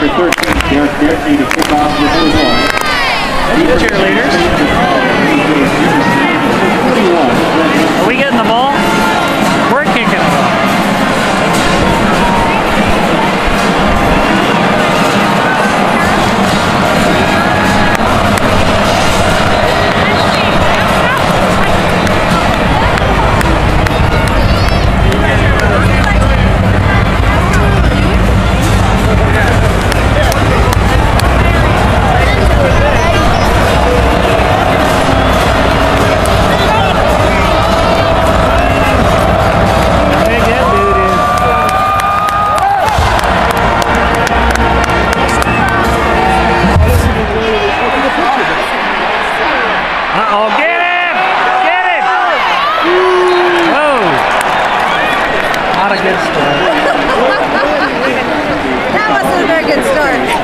Number 13, Derek Destiny to kick off the first one. The cheerleaders. Are we getting the ball? We're kicking it off. Uh-oh, get him! Get him! Whoa! Not a good start. That wasn't a very good start.